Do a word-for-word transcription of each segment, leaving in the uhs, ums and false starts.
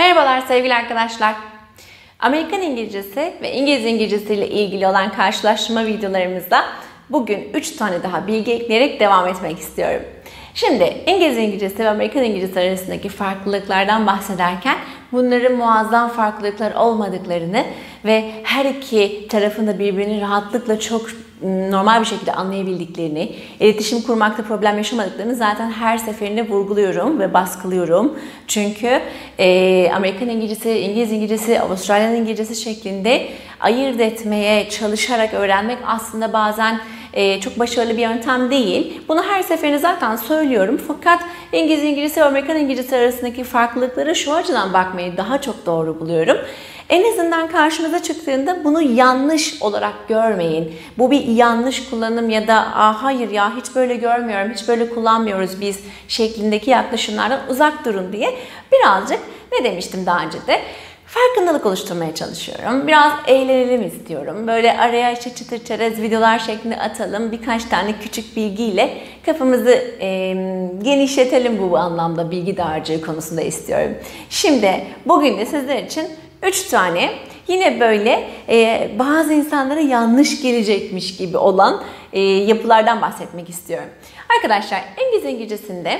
Merhabalar sevgili arkadaşlar. Amerikan İngilizcesi ve İngiliz İngilizcesi ile ilgili olan karşılaştırma videolarımızda bugün üç tane daha bilgi ekleyerek devam etmek istiyorum. Şimdi İngiliz İngilizcesi ve Amerikan İngilizcesi arasındaki farklılıklardan bahsederken bunların muazzam farklılıklar olmadıklarını ve her iki tarafında birbirini rahatlıkla çok normal bir şekilde anlayabildiklerini, iletişim kurmakta problem yaşamadıklarını zaten her seferinde vurguluyorum ve baskılıyorum. Çünkü e, Amerikan İngilizcesi, İngiliz İngilizcesi, Avustralyan İngilizcesi şeklinde ayırt etmeye çalışarak öğrenmek aslında bazen e, çok başarılı bir yöntem değil. Bunu her seferinde zaten söylüyorum. Fakat İngiliz İngilizcesi ve Amerikan İngilizcesi arasındaki farklılıklara şu açıdan bakmayı daha çok doğru buluyorum. En azından karşınıza çıktığında bunu yanlış olarak görmeyin. Bu bir yanlış kullanım ya da Aa, hayır ya hiç böyle görmüyorum, hiç böyle kullanmıyoruz biz şeklindeki yaklaşımlardan uzak durun diye birazcık ne demiştim daha önce de farkındalık oluşturmaya çalışıyorum. Biraz eğlenelim istiyorum. Böyle araya işte çıtır çerez videolar şeklinde atalım. Birkaç tane küçük bilgiyle kafamızı e, genişletelim bu anlamda bilgi dağarcığı konusunda istiyorum. Şimdi bugün de sizler için üç tane yine böyle e, bazı insanlara yanlış gelecekmiş gibi olan e, yapılardan bahsetmek istiyorum. Arkadaşlar İngiliz İngilizcesinde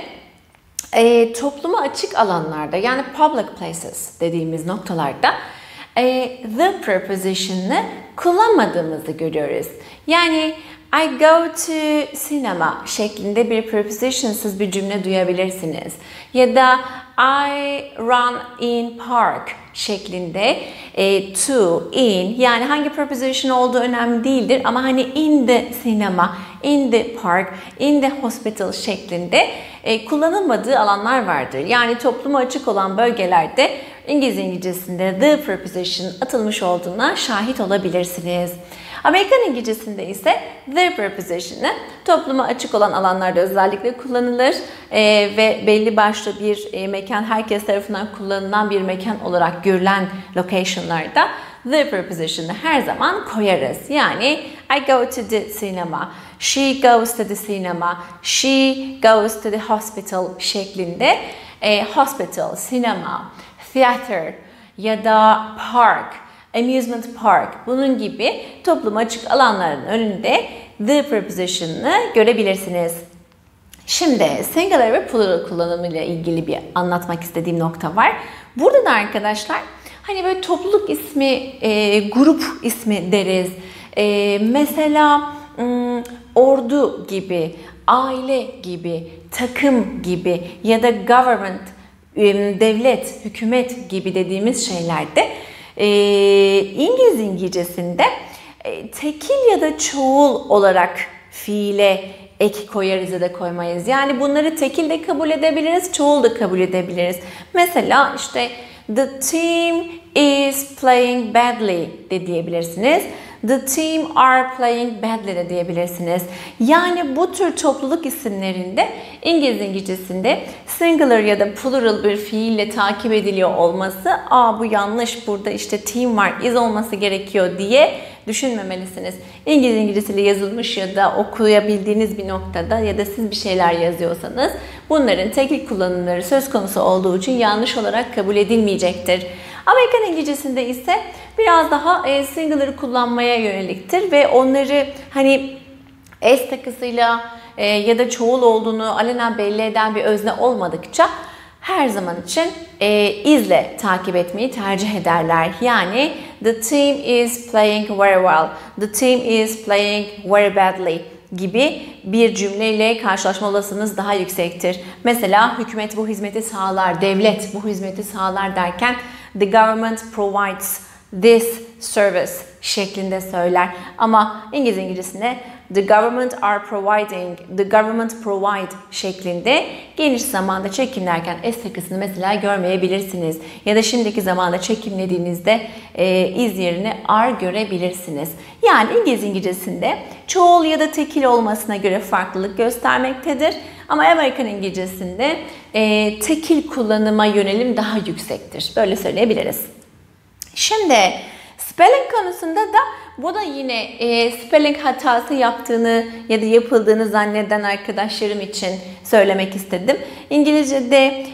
e, topluma açık alanlarda yani public places dediğimiz noktalarda e, the preposition'ını kullanmadığımızı görüyoruz. Yani I go to cinema şeklinde bir prepositionsız bir cümle duyabilirsiniz. Ya da I run in park şeklinde e, to, in yani hangi preposition olduğu önemli değildir ama hani in the cinema, in the park, in the hospital şeklinde e, kullanılmadığı alanlar vardır. Yani topluma açık olan bölgelerde İngiliz İngilizcesinde the preposition atılmış olduğuna şahit olabilirsiniz. Amerikan İngilizcesinde ise the preposition'ı topluma açık olan alanlarda özellikle kullanılır ee, ve belli başlı bir e, mekan herkes tarafından kullanılan bir mekan olarak görülen location'larda the preposition'ı her zaman koyarız. Yani I go to the cinema, she goes to the cinema, she goes to the hospital şeklinde e, hospital, sinema, theater ya da park, amusement park bunun gibi topluma açık alanların önünde the preposition'ını görebilirsiniz. Şimdi singular ve plural kullanımıyla ilgili bir anlatmak istediğim nokta var. Burada da arkadaşlar hani böyle topluluk ismi, e, grup ismi deriz. E, mesela m, ordu gibi, aile gibi, takım gibi ya da government, e, devlet, hükümet gibi dediğimiz şeylerde Ee, İngiliz İngilizcesinde e, tekil ya da çoğul olarak fiile ek koyarız ya da koymayız. Yani bunları tekil de kabul edebiliriz, çoğul da kabul edebiliriz. Mesela işte the team is playing badly de diyebilirsiniz. The team are playing badly de diyebilirsiniz. Yani bu tür topluluk isimlerinde İngiliz İngilizcesinde singular ya da plural bir fiille takip ediliyor olması, aa bu yanlış, burada işte team var, is olması gerekiyor diye düşünmemelisiniz. İngiliz İngilizcesiyle yazılmış ya da okuyabildiğiniz bir noktada ya da siz bir şeyler yazıyorsanız bunların tekil kullanımları söz konusu olduğu için yanlış olarak kabul edilmeyecektir. Amerikan İngilizcesinde ise biraz daha e, singular'ı kullanmaya yöneliktir ve onları hani s takısıyla e, ya da çoğul olduğunu alenen belli eden bir özne olmadıkça her zaman için e, is'le takip etmeyi tercih ederler. Yani the team is playing very well, the team is playing very badly gibi bir cümleyle karşılaşma olasılığınız daha yüksektir. Mesela hükümet bu hizmeti sağlar, devlet bu hizmeti sağlar derken the government provides this service şeklinde söyler. Ama İngiliz İngilizcesinde the government are providing, the government provide şeklinde geniş zamanda çekimlerken s takısını mesela görmeyebilirsiniz. Ya da şimdiki zamanda çekimlediğinizde e, is yerine are görebilirsiniz. Yani İngiliz İngilizcesinde çoğul ya da tekil olmasına göre farklılık göstermektedir. Ama Amerikan İngilizcesinde e, tekil kullanıma yönelim daha yüksektir. Böyle söyleyebiliriz. Şimdi spelling konusunda da bu da yine e, spelling hatası yaptığını ya da yapıldığını zanneden arkadaşlarım için söylemek istedim. İngilizce'de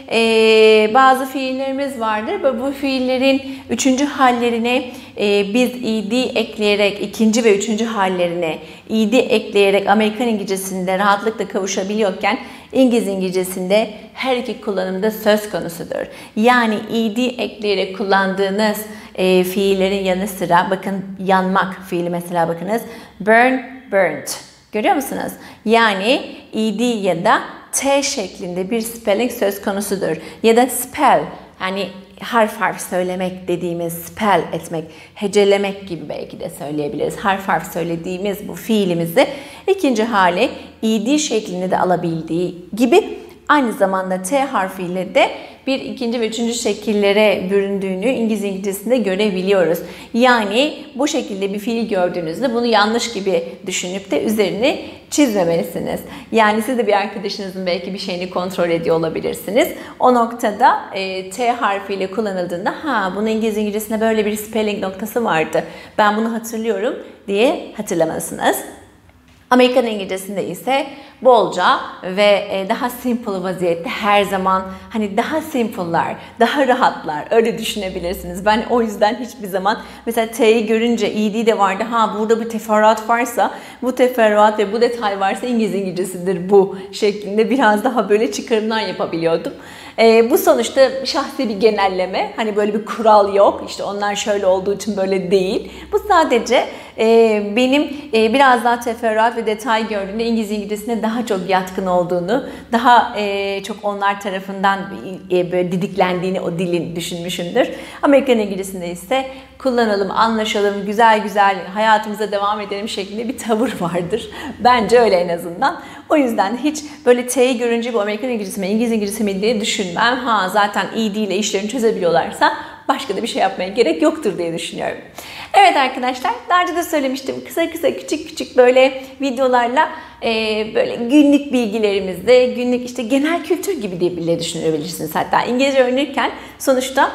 e, bazı fiillerimiz vardır ve bu fiillerin üçüncü hallerine e, biz ed ekleyerek, ikinci ve üçüncü hallerine ed ekleyerek Amerikan İngilizcesinde rahatlıkla kavuşabiliyorken İngiliz İngilizcesinde her iki kullanımda söz konusudur. Yani ed ekleyerek kullandığınız e, fiillerin yanı sıra, bakın yanmak fiili mesela bakınız. Burn, burnt. Görüyor musunuz? Yani ed ya da t şeklinde bir spelling söz konusudur. Ya da spell, yani harf harf söylemek dediğimiz, spell etmek, hecelemek gibi belki de söyleyebiliriz. Harf harf söylediğimiz bu fiilimizi ikinci hali ed şeklinde de alabildiği gibi aynı zamanda t harfiyle de bir ikinci ve üçüncü şekillere büründüğünü İngiliz İngilizcesinde görebiliyoruz. Yani bu şekilde bir fiil gördüğünüzde bunu yanlış gibi düşünüp de üzerini çizmemelisiniz. Yani siz de bir arkadaşınızın belki bir şeyini kontrol ediyor olabilirsiniz. O noktada e, T harfiyle kullanıldığında ha bunun İngiliz İngilizcesinde böyle bir spelling noktası vardı, ben bunu hatırlıyorum diye hatırlamalısınız. Amerikan İngilizcesinde ise bolca ve daha simple vaziyette her zaman hani daha simple'lar, daha rahatlar öyle düşünebilirsiniz. Ben o yüzden hiçbir zaman mesela T'yi görünce ed de vardı. Ha burada bir teferruat varsa, bu teferruat ve bu detay varsa İngiliz İngilizcesidir bu şeklinde biraz daha böyle çıkarımlar yapabiliyordum. E, bu sonuçta şahsi bir genelleme. Hani böyle bir kural yok. İşte onlar şöyle olduğu için böyle değil. Bu sadece e, benim e, biraz daha teferruat ve detay gördüğümde İngiliz İngilizcesine daha çok yatkın olduğunu, daha e, çok onlar tarafından e, böyle didiklendiğini o dilin düşünmüşümdür. Amerikan İngilizcesinde ise kullanalım, anlaşalım, güzel güzel hayatımıza devam edelim şeklinde bir tavır vardır. Bence öyle en azından. O yüzden hiç böyle T'yi görünce bu Amerikan İngilizcesi mi, İngiliz İngilizcesi mi diye düşünmem. Ha zaten ed ile işlerini çözebiliyorlarsa başka da bir şey yapmaya gerek yoktur diye düşünüyorum. Evet arkadaşlar, daha önce de söylemiştim. Kısa kısa küçük küçük böyle videolarla e, böyle günlük bilgilerimizde, günlük işte genel kültür gibi diye bile düşünebilirsiniz. Hatta İngilizce öğrenirken sonuçta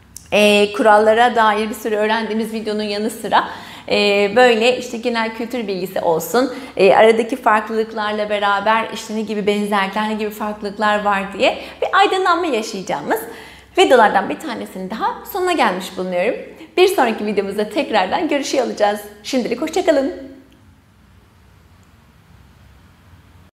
e, kurallara dair bir sürü öğrendiğimiz videonun yanı sıra e, böyle işte genel kültür bilgisi olsun. E, aradaki farklılıklarla beraber işte ne gibi benzerlikler, ne gibi farklılıklar var diye bir aydınlanma yaşayacağımız videolardan bir tanesinin daha sonuna gelmiş bulunuyorum. Bir sonraki videomuzda tekrardan görüşüyor olacağız. Şimdilik hoşça kalın.